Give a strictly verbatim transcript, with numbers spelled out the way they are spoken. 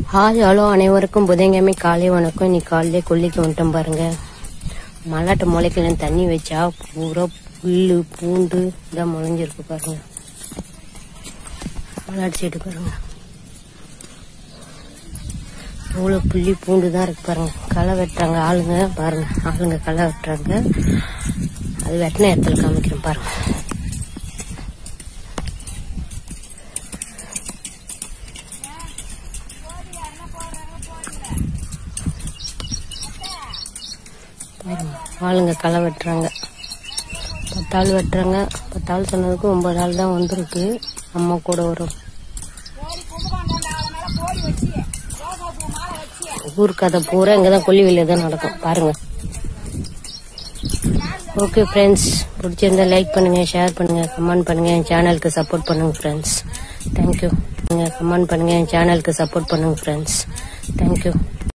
Hi hello அனைவருக்கும் புதன்கிழமை காலை வணக்கம். இன்னைக்கு காலையிலே கொல்லிக்கு வந்துட்டோம் பாருங்க. மல்லாட்டை முளைக்கல தண்ணி வச்சா பூரா புல்லு பூண்டு இதான் முளைஞ்சிருக்கு பாருங்க. மல்லாட்டு செடி பாருங்க, எவ்வளோ புள்ளி பூண்டு தான் இருக்கு பாருங்க. களை வெட்டுறாங்க ஆளுங்க பாருங்க, ஆளுங்க களை வெட்டுறாங்க. அது வெட்டின இடத்துல காமிக்கிறேன் பாருங்க. ஆளுங்க களை வெட்டுறாங்க, பத்தாள் வெட்டுறாங்க. பத்தாள் சொன்னதுக்கு ஒன்பது ஆள் தான் வந்திருக்கு. அம்மா கூட வரும். ஊர் கதை பூரா இங்கதான் கொல்லிவெளியில தான் நடக்கும் பாருங்க. ஓகே ஃப்ரெண்ட்ஸ், பிடிச்சிருந்தா லைக் பண்ணுங்க, ஷேர் பண்ணுங்க, கமெண்ட் பண்ணுங்க, என் சேனலுக்கு சப்போர்ட் பண்ணுங்க ஃப்ரெண்ட்ஸ். தேங்க்யூ. கமெண்ட் பண்ணுங்க, என் சேனலுக்கு சப்போர்ட் பண்ணுங்க ஃப்ரெண்ட்ஸ். தேங்க்யூ.